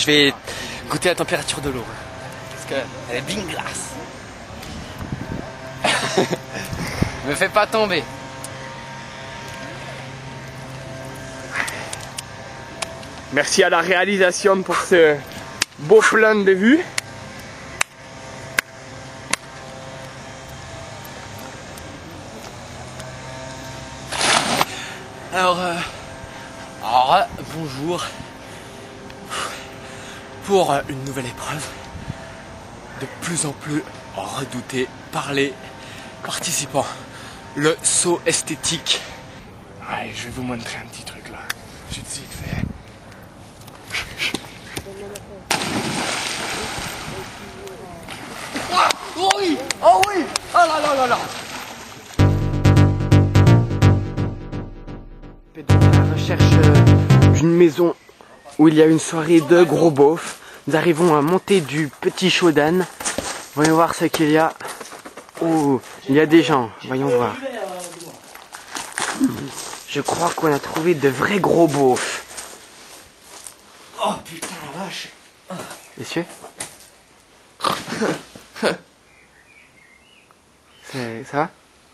vais goûter la température de l'eau. Parce qu'elle est bien glace. Me fais pas tomber. Merci à la réalisation pour ce beau plan de vue. Alors, bonjour pour une nouvelle épreuve de plus en plus redoutée par les participants, le saut esthétique. Allez, je vais vous montrer un petit truc là. J'ai dit vite fait. Oh oui, oh oui, oh là là là là. Donc à la recherche d'une maison où il y a une soirée de gros beaufs. Nous arrivons à monter du petit Shodan. Voyons voir ce qu'il y a. Oh, il y a des gens. Voyons voir. Je crois qu'on a trouvé de vrais gros beaufs. Oh putain la vache. Messieurs, ça va?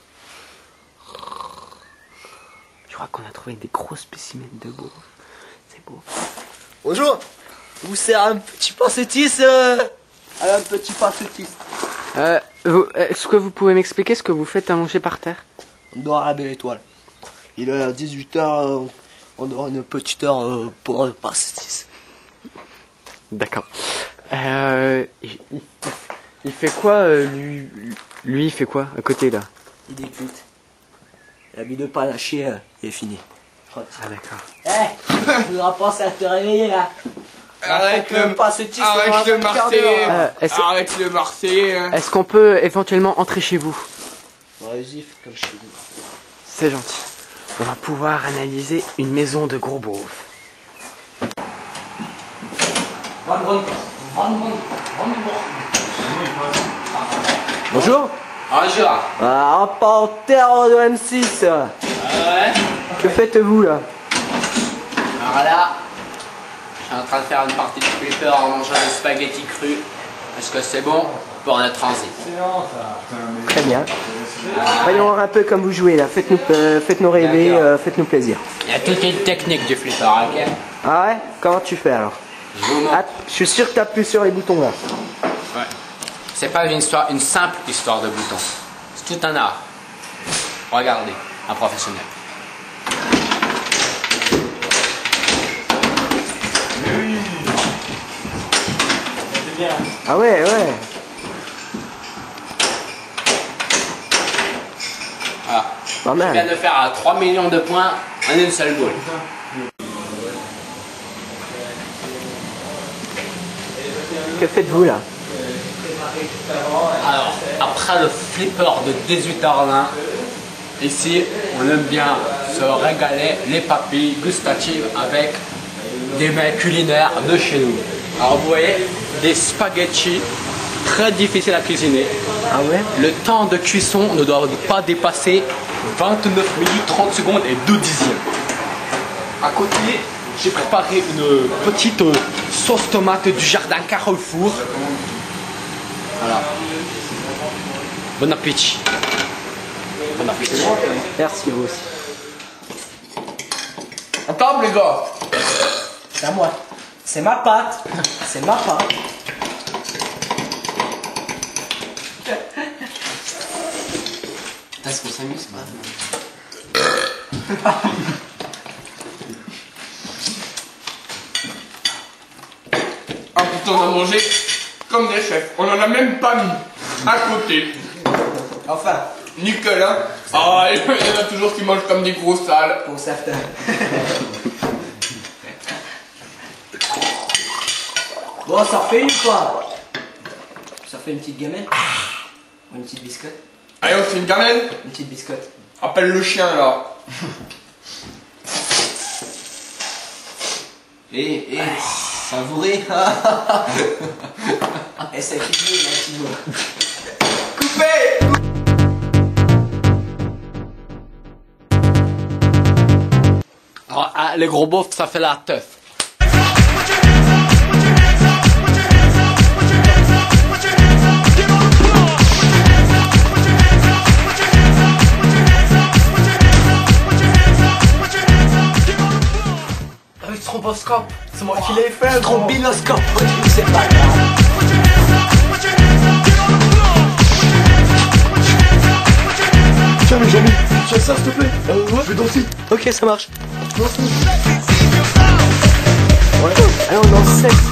Je crois qu'on a trouvé des gros spécimens de beaufs. C'est beau. Bonjour, vous sert un petit passetis un petit passetis. Est-ce que vous pouvez m'expliquer ce que vous faites à manger par terre? On dort à la belle étoile. Il est à 18h, on dort une petite heure pour le passetis. D'accord. Il fait quoi, lui, il fait quoi, à côté, là? Il décute. Il a mis le panaché, il est fini. Ah, d'accord. Tu voudras penser à te réveiller, là. Arrête le passetis, Arrête le Marseillais. est-ce- Arrête le Marseillais. Est-ce qu'on peut éventuellement entrer chez vous? Vas-y, fais comme je te dis. C'est gentil. On va pouvoir analyser une maison de gros beaufs. Bonjour. Bonjour. Un panthère de M6. Ouais. Que faites-vous, là? Alors là, je suis en train de faire une partie de flipper en mangeant des spaghettis crus. Est-ce que c'est bon pour notre transit? Très bien. Voyons voir un peu comme vous jouez, là. Faites-nous rêver, D'accord. faites-nous plaisir. Il y a toute une technique du flipper, ok? Ah ouais? Comment tu fais, alors? Je vous montre. Ah, je suis sûr que t'appuies sur les boutons, là. Ouais. C'est pas une simple histoire de boutons. C'est tout un art. Regardez, un professionnel. Ah ouais, ouais. Voilà. Pas Je viens mal. de faire 3 millions de points en une seule boule. Que faites-vous, là? Alors, après le flipper de 18h20, ici, on aime bien se régaler les papilles gustatives avec des mets culinaires de chez nous. Alors, vous voyez, des spaghettis très difficiles à cuisiner. Ah ouais? Le temps de cuisson ne doit pas dépasser 29 minutes 30 secondes et 2 dixièmes. À côté, j'ai préparé une petite sauce tomate du jardin Carrefour. Voilà. Bon appétit. Bon appétit. Merci, vous aussi. À table, les gars. C'est à moi. C'est ma pâte. C'est ma pâte. Est-ce qu'on s'amuse pas? Ah putain, on a mangé comme des chefs. On en a même pas mis à côté. Enfin, Nickel, hein. Ah, il y en a toujours qui mangent comme des gros sales. pour certains. Bon, ça refait une fois. Ça fait une petite gamelle. Ou une petite biscotte. Allez, on fait une gamelle. Une petite biscotte. Appelle le chien, là. Savouré. Et c'est fini, là, Thibaut. Coupé. Les gros beaufs, ça fait la teuf. Put your hands up, put your hands stroboscope. C'est moi qui l'ai fait. Strobiloscope, ouais, c'est pas grave. Tiens mais Jamie, tiens ça s'il te plaît. Ouais. Je vais danser. Ok, ça marche. Danse. Allez, on danse 7.